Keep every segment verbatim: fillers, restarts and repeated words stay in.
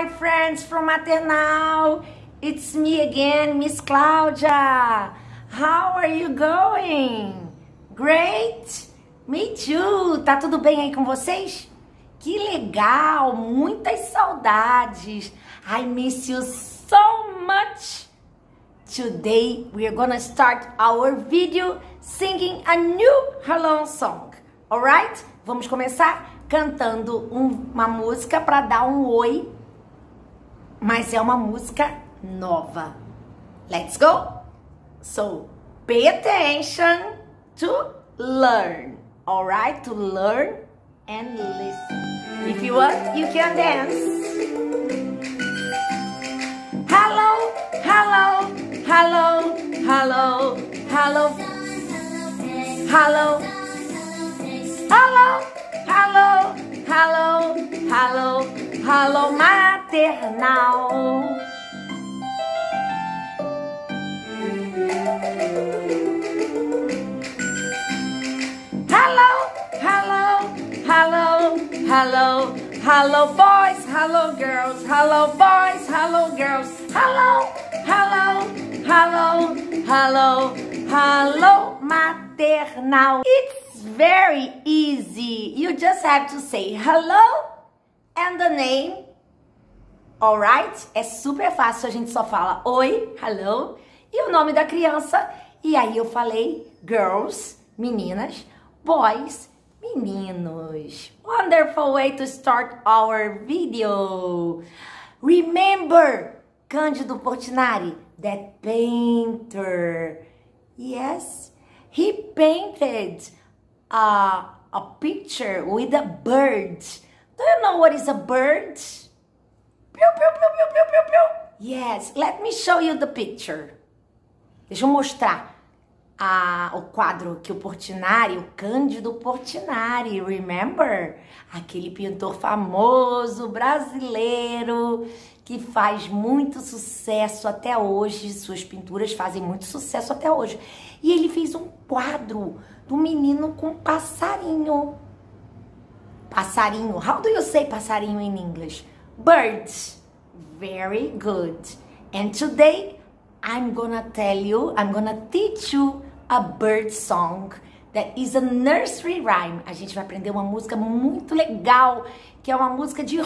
friends from Maternal. It's me again, Miss Cláudia. How are you going? Great? Me too. Tá tudo bem aí com vocês? Que legal, muitas saudades. I miss you so much. Today we're gonna start our video singing a new Hello song. Alright? Vamos começar cantando um, uma música para dar um oi, mas é uma música nova. Let's go? So, pay attention to learn. Alright? To learn and listen. If you want, you can dance. Hello, hello, hello, hello, hello, hello, hello, hello, hello, hello, hello, maternal. Hello, hello, hello, hello, hello boys, hello girls, hello boys, hello girls, hello, hello, hello, hello, hello, maternal. It's very easy. You just have to say hello and the name. Alright? É super fácil, a gente só fala oi, hello, e o nome da criança. E aí eu falei girls, meninas, boys, meninos. Wonderful way to start our video. Remember Cândido Portinari, that painter. Yes, he painted a, a picture with a bird. Do you know what is a bird? Pew, pew, pew, pew, pew, pew, pew. Yes, let me show you the picture. Deixa eu mostrar a, o quadro que o Portinari, o Cândido Portinari, remember? Aquele pintor famoso brasileiro que faz muito sucesso até hoje. Suas pinturas fazem muito sucesso até hoje. E ele fez um quadro do menino com passarinho. Passarinho. How do you say passarinho in English? Birds. Very good. And today I'm gonna tell you, I'm gonna teach you a bird song that is a nursery rhyme. A gente vai aprender uma música muito legal, que é uma música de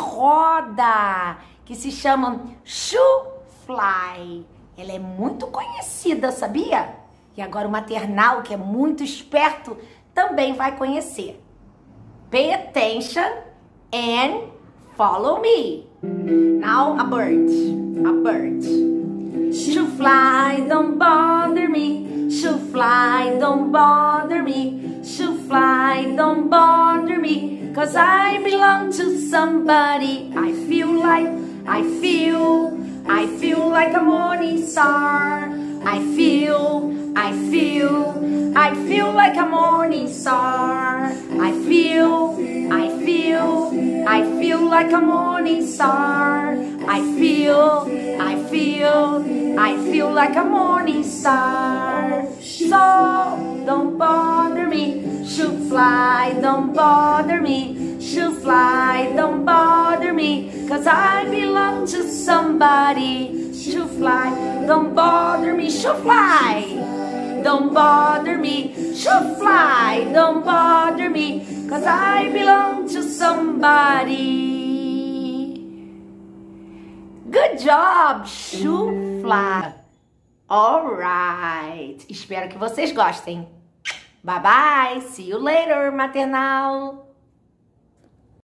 roda, que se chama Shoe Fly. Ela é muito conhecida, sabia? E agora o maternal, que é muito esperto, também vai conhecer. Pay attention and follow me. Now a bird, a bird. Shoe fly, don't bother me. Shoe fly, don't bother me. Shoe fly, don't bother me. Cause I belong to somebody. I feel like, I feel, I feel like a morning star. I feel, I feel, I feel like a morning star. I feel, I feel, I feel like a morning star. I feel, I feel, I feel like a morning star. So don't bother me, shoe fly, don't bother me, shoe fly, don't bother me, cause I belong to somebody. Shoe fly, don't bother me, shoe fly, don't bother me, shoe fly, don't bother me, cause I belong to somebody. Good job, shoe fly. Alright, espero que vocês gostem. Bye bye, see you later, maternal.